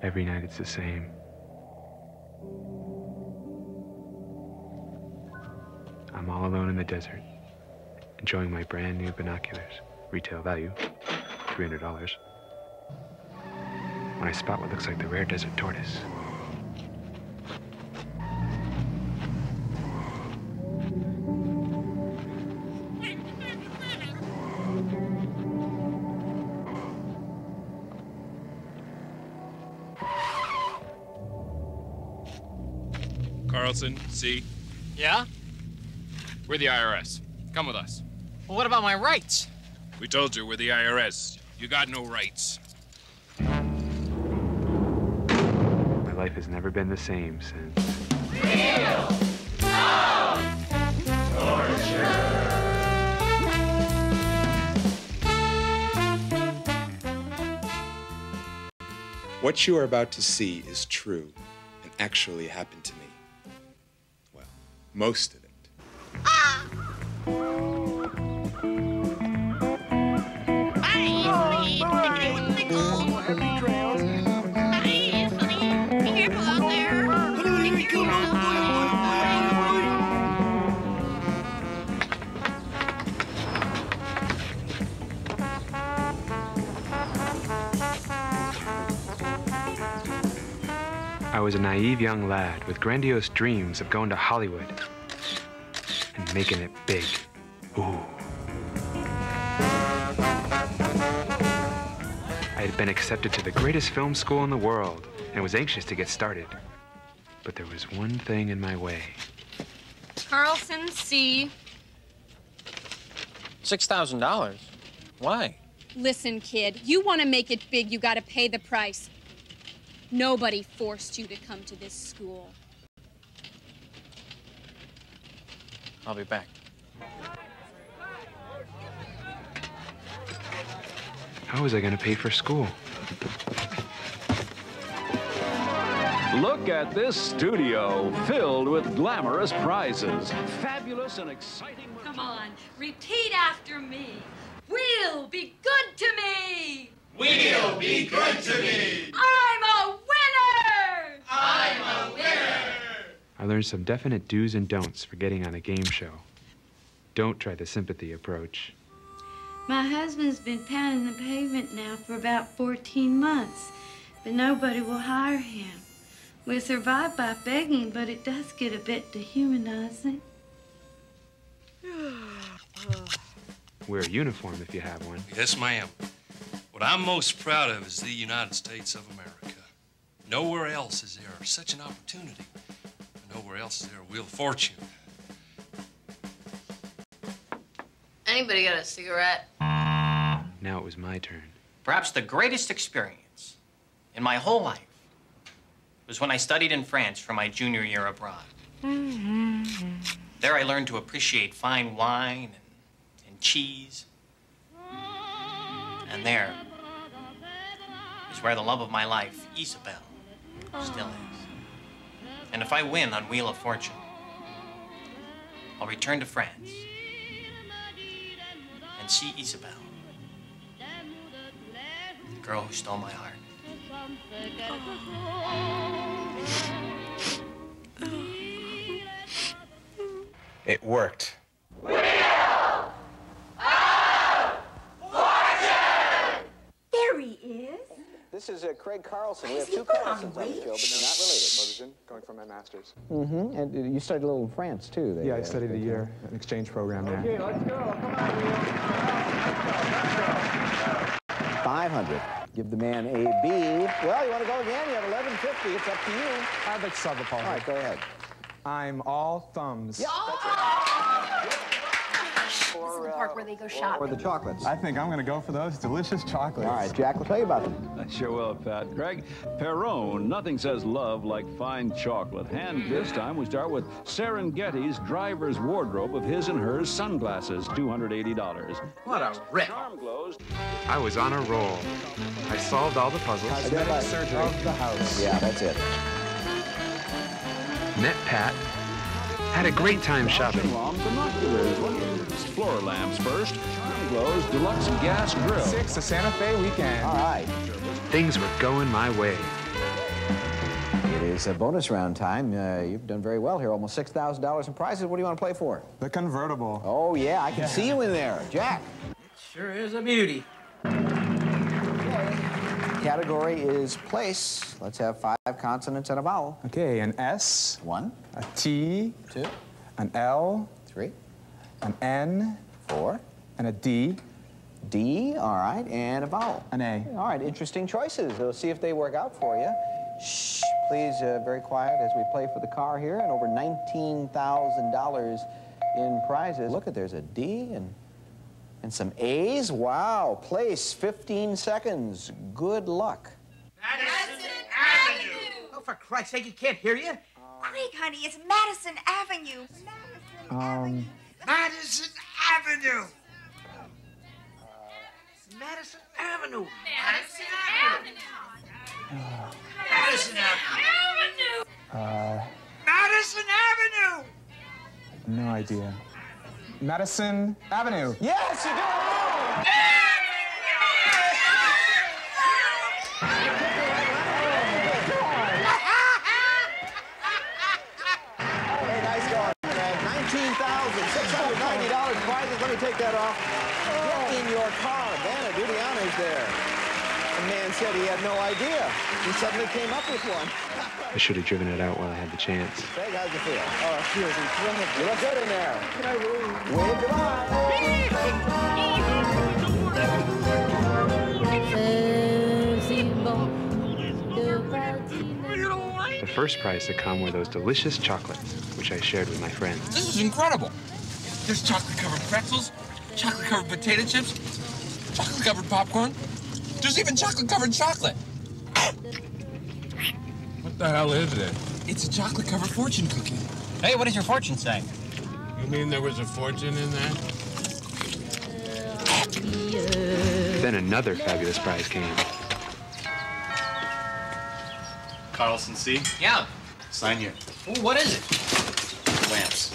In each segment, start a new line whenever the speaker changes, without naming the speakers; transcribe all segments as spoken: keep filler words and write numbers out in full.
Every night it's the same. I'm all alone in the desert, enjoying my brand new binoculars. Retail value, three hundred dollars. When I spot what looks like the rare desert tortoise.
Carlson, see?
Yeah?
We're the I R S. Come with us.
Well, what about my rights?
We told you we're the I R S. You got no rights.
My life has never been the same since...
Real Sound Torture!
What you are about to see is true and actually happened to me. Well, most of it.
I was a naive young lad with grandiose dreams of going to Hollywood and making it big. Ooh. I had been accepted to the greatest film school in the world and was anxious to get started. But there was one thing in my way.
Carlson, C.
Six thousand dollars? Why?
Listen, kid, you want to make it big, you got to pay the price. Nobody forced you to come to this school.
I'll be back.
How was I going to pay for school?
Look at this studio filled with glamorous prizes. Fabulous and exciting.
Come on, repeat after me. We'll be good to me.
We'll be good to me.
I'm a winner.
I'm a winner.
I learned some definite do's and don'ts for getting on a game show. Don't try the sympathy approach.
My husband's been pounding the pavement now for about fourteen months, but nobody will hire him. We survive by begging, but it does get a bit dehumanizing.
Wear a uniform if you have one.
Yes, ma'am. What I'm most proud of is the United States of America. Nowhere else is there such an opportunity. Nowhere else is there a wheel of fortune.
Anybody got a cigarette?
Now it was my turn.
Perhaps the greatest experience in my whole life was when I studied in France for my junior year abroad. There I learned to appreciate fine wine and, and cheese. And there is where the love of my life, Isabel, still is. And if I win on Wheel of Fortune, I'll return to France and see Isabel, the girl who stole my heart.
It worked.
Wheel of Fortune!
There he is.
This is uh, Craig Carlson. We have two Carlsons on the show, but they're not related.
Television, going for my master's.
Mm-hmm. And uh, you studied a little in France, too. They,
yeah, I
uh,
studied a year, an exchange program there.
Okay, let's go. Come on, Wheel. five hundred. Give the man a B. Well, you want to go again? You have eleven fifty. It's up to you.
I'd like to solve the puzzle.
All right, go ahead.
I'm all thumbs.
Yeah,
This is the park where they go shopping.
Or the chocolates.
I think I'm going to go for those delicious chocolates.
All right, Jack, we'll tell you about them.
I sure will, Pat. Craig, Perone, nothing says love like fine chocolate. And this time we start with Serengeti's driver's wardrobe of his and hers sunglasses, two hundred eighty dollars.
What a rip.
Charm glows.
I was on a roll. I solved all the puzzles.
Cosmetic surgery of the house.
Yeah, that's it.
Met Pat. Had a great time shopping.
Long binoculars. Floor lamps first. Charm glows, deluxe gas grill.
Six, a Santa Fe weekend.
All right.
Things were going my way.
is uh, bonus round time. Uh, you've done very well here. Almost six thousand dollars in prizes. What do you want to play for?
The convertible.
Oh, yeah, I can
Yeah.
see you in there. Jack.
Sure is a beauty.
Category is place. Let's have five consonants and a vowel.
Okay, an S.
One.
A T.
Two.
An L.
Three.
An N.
Four.
And a D.
D, all right, and a vowel.
An A.
All right, interesting choices. We'll see if they work out for you. Shh, please, uh, very quiet as we play for the car here, and over nineteen thousand dollars in prizes. Look at, there's a D and, and some A's. Wow, place, fifteen seconds. Good luck.
Madison Avenue! Oh, for Christ's sake, he can't hear you.
Craig, honey, it's Madison Avenue.
Um,
Madison Avenue! Madison Avenue!
Madison Avenue.
Madison Avenue!
uh,
Madison Avenue!
no idea. Madison Avenue.
Yes, you do it! Hey, nice going, Craig. nineteen thousand six hundred ninety dollars prizes. Let me take that off. Get in your car. Vanna, do the honors there. The man said he had no idea. He suddenly came up with one.
I should have driven it out while I had the chance.
Craig, how's it feel? Oh, it feels incredible. You look good in there. Can I wave goodbye?
The first prize to come were those delicious chocolates, which I shared with my friends.
This is incredible. There's chocolate-covered pretzels, chocolate-covered potato chips, chocolate-covered popcorn. There's even chocolate-covered chocolate. What the hell is it? It's a chocolate-covered fortune cookie.
Hey, what does your fortune say?
You mean there was a fortune in that?
Then another fabulous prize came.
Carlson, see?
Yeah.
Sign here.
Ooh, what is it?
Lamps.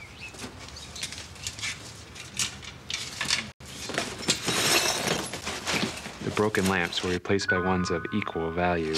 The broken lamps were replaced by ones of equal value.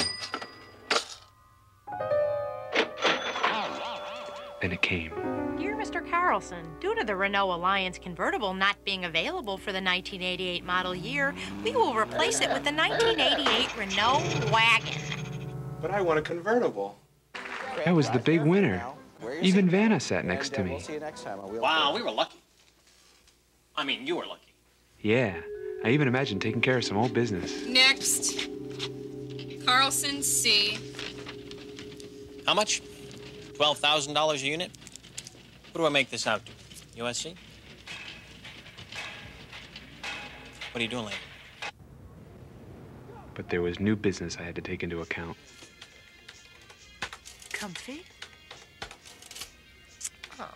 Then it came.
Dear Mister Carlson, due to the Renault Alliance convertible not being available for the nineteen eighty-eight model year, we will replace it with the nineteen eighty-eight Renault Wagon.
But I want a convertible.
I was the big winner. Even Vanna sat next to me.
We'll see you next time.
Wow, we were lucky. I mean, you were lucky.
Yeah, I even imagined taking care of some old business.
Next. Carlson C.
How much? twelve thousand dollars a unit? What do I make this out to? U S C? What are you doing later?
But there was new business I had to take into account.
Comfy? Oh.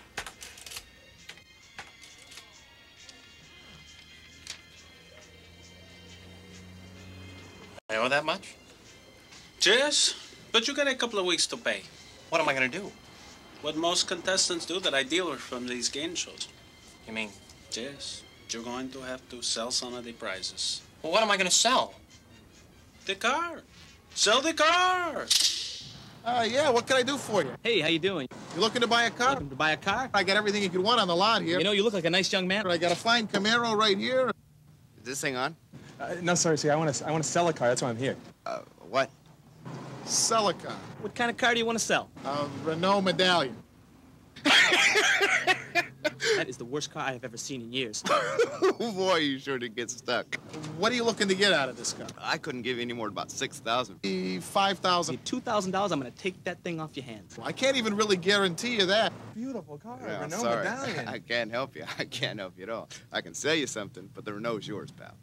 I owe that much?
Yes, but you got a couple of weeks to pay.
What am I gonna do?
What most contestants do that I deal with from these game shows.
You mean?
Yes, you're going to have to sell some of the prizes.
Well, what am I gonna sell?
The car. Sell the car.
Uh, yeah, what can I do for you?
Hey, how you doing?
You looking to buy a car?
Looking to buy a car?
I got everything you could want on the lot here.
You know, you look like a nice young man.
I got a fine Camaro right here.
Is this thing on?
Uh, no, sorry, see, I want to I want to sell a car. That's why I'm here.
Uh, what?
Sell a car.
What kind of car do you want to sell?
A Renault Medallion.
That is the worst car I have ever seen in years.
Boy, you sure did get stuck.
What are you looking to get out of this car?
I couldn't give you any more than about six thousand.
Five thousand.
two thousand dollars, I'm going to take that thing off your hands.
I can't even really guarantee you that.
Beautiful car,
Yeah,
Renault
sorry.
Medallion.
I can't help you. I can't help you at all. I can sell you something, but the Renault's yours, pal.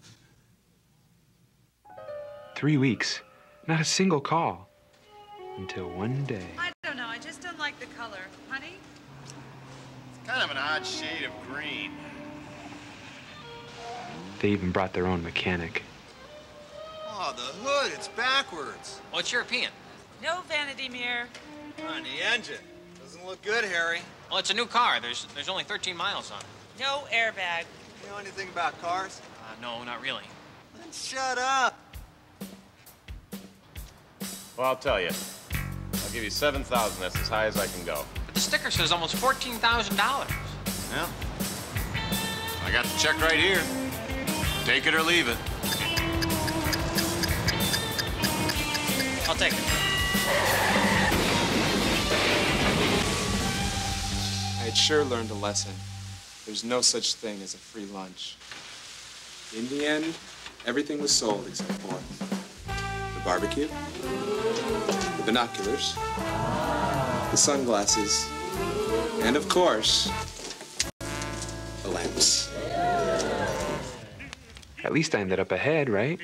Three weeks, not a single call. Until one day.
I don't know. I just don't like the color. Honey?
It's kind of an odd shade of green.
They even brought their own mechanic.
Oh, the hood, it's backwards.
Well, it's European.
No vanity mirror.
On the engine. Doesn't look good, Harry.
Well, it's a new car. There's there's only thirteen miles on it.
No airbag.
You know anything about cars?
Uh, no, not really.
Then shut up. Well, I'll tell you.
give you seven thousand. That's as high as I can go.
But the sticker says almost fourteen thousand dollars.
Yeah. I got the check right here. Take it or leave it.
I'll take it.
I had sure learned a lesson. There's no such thing as a free lunch. In the end, everything was sold except for the barbecue, the binoculars, the sunglasses, and of course, the lamps.
At least I ended up ahead, right?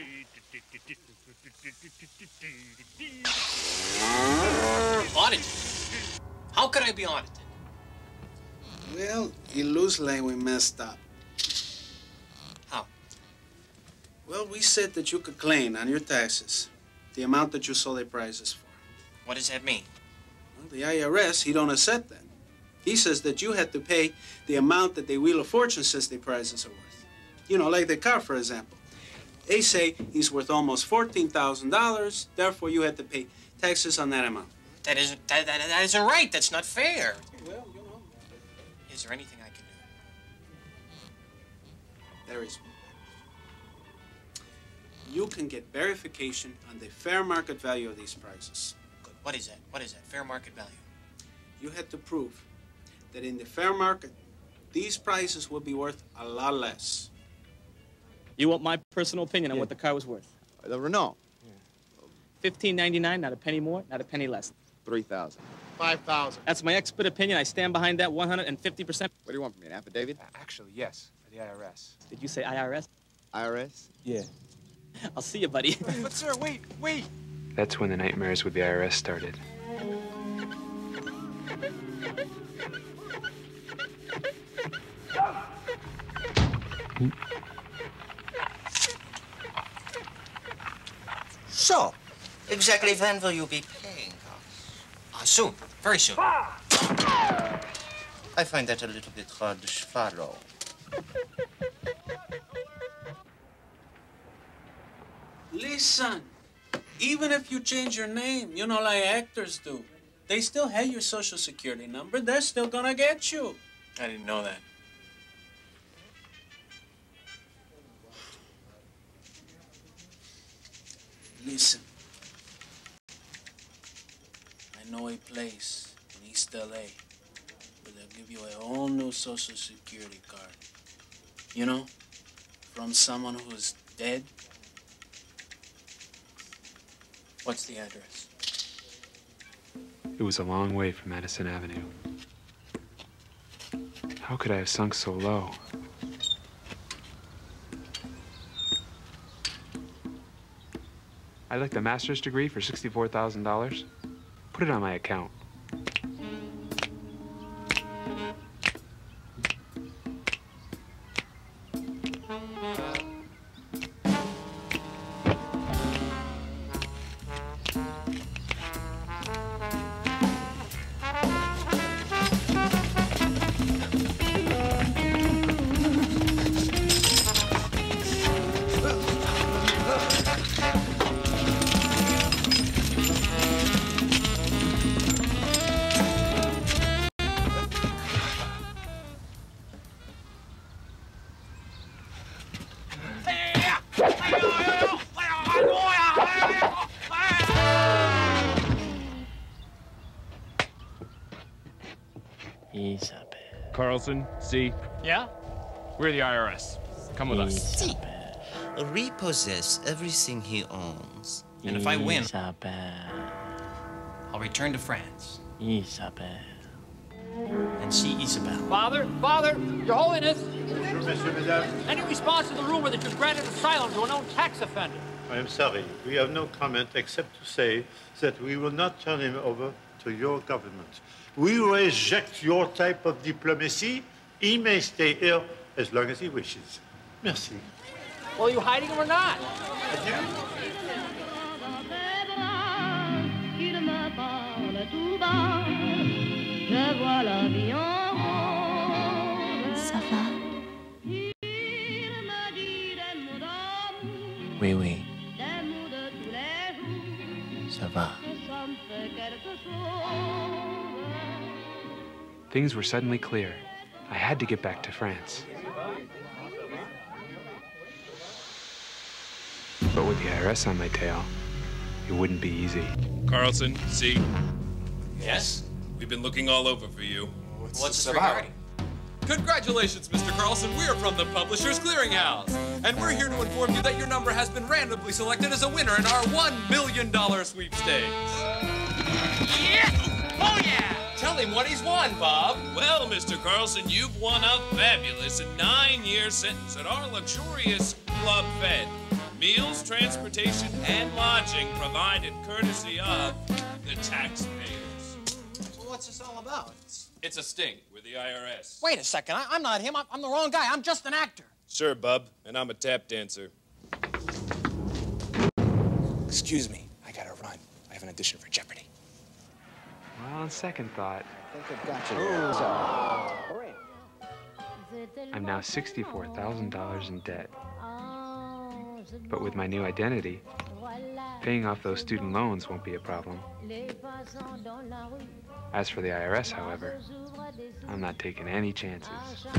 Audited? How could I be audited?
Well, in loose lane, we messed up.
How?
Well, we said that you could claim on your taxes the amount that you sold their prices for.
What does that mean?
Well, the I R S, he don't accept that. He says that you had to pay the amount that the Wheel of Fortune says their prices are worth. You know, like the car, for example. They say he's worth almost fourteen thousand dollars, therefore you had to pay taxes on that amount.
That isn't, that, that, that isn't right. That's not fair.
Well, you know.
Is there anything I can do?
There is. You can get verification on the fair market value of these prices.
Good. What is that? What is that? Fair market value?
You had to prove that in the fair market, these prices would be worth a lot less.
You want my personal opinion on
Yeah.
what the car was worth?
The Renault.
Fifteen ninety-nine, not a penny more, not a penny less.
Three thousand.
Five thousand.
That's my expert opinion. I stand behind that one hundred fifty percent.
What do you want from me, an affidavit?
Actually, yes, for the I R S.
Did you say I R S?
I R S?
Yeah. I'll see you, buddy.
But sir, wait, wait. That's when the nightmares with the I R S started.
So, exactly when will you be paying us?
Uh, soon. Very soon.
I find that a little bit hard to swallow.
Listen, even if you change your name, you know, like actors do, they still have your social security number. They're still gonna get you.
I didn't know that.
Listen, I know a place in East L A where they'll give you a whole new social security card. You know, from someone who's dead.
What's the address?
It was a long way from Madison Avenue. How could I have sunk so low? I'd like the master's degree for sixty-four thousand dollars. Put it on my account.
Carlson, see?
Yeah?
We're the I R S. Come with us.
See, repossess everything he owns.
And if I win, I'll return to France.
Isabel.
And see Isabel.
Father, Father, Your Holiness. Any response to the rumor that you've granted asylum to a known tax offender?
I am sorry. We have no comment except to say that we will not turn him over to your government. We reject your type of diplomacy. He may stay here as long as he wishes. Merci.
Well, are you hiding him or not?
Ça va?
Oui, oui. Ça va.
Things were suddenly clear. I had to get back to France. But with the I R S on my tail, it wouldn't be easy.
Carlson, see?
Yes?
We've been looking all over for you.
What's, What's this regarding?
Congratulations, Mister Carlson. We are from the Publishers Clearinghouse. And we're here to inform you that your number has been randomly selected as a winner in our one million dollar sweepstakes.
Yes! Oh, yeah!
Tell him what he's won, Bob.
Well, Mister Carlson, you've won a fabulous nine-year sentence at our luxurious Club Fed. Meals, transportation, and lodging provided courtesy of the taxpayers.
So what's this all about? It's...
It's a sting.
With the I R S.
Wait a second. I, I'm not him. I'm, I'm the wrong guy. I'm just an actor.
Sure, bub. And I'm a tap dancer.
Excuse me. I gotta run. I have an audition for Jeopardy.
Well, on second thought,
I think I've got you there. So, hurry.
I'm now sixty-four thousand dollars in debt. But with my new identity, paying off those student loans won't be a problem. As for the I R S, however, I'm not taking any chances.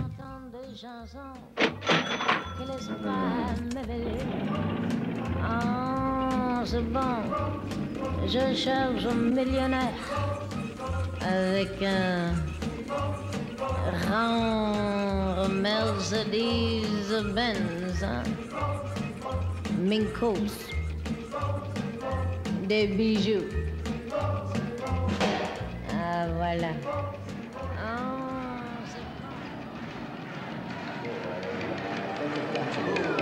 Ah, c'est bon. Je cherche un millionnaire avec un rare Mercedes-Benz, hein? Minkos, des bijoux. Ah, voilà. Ah, c'est bon.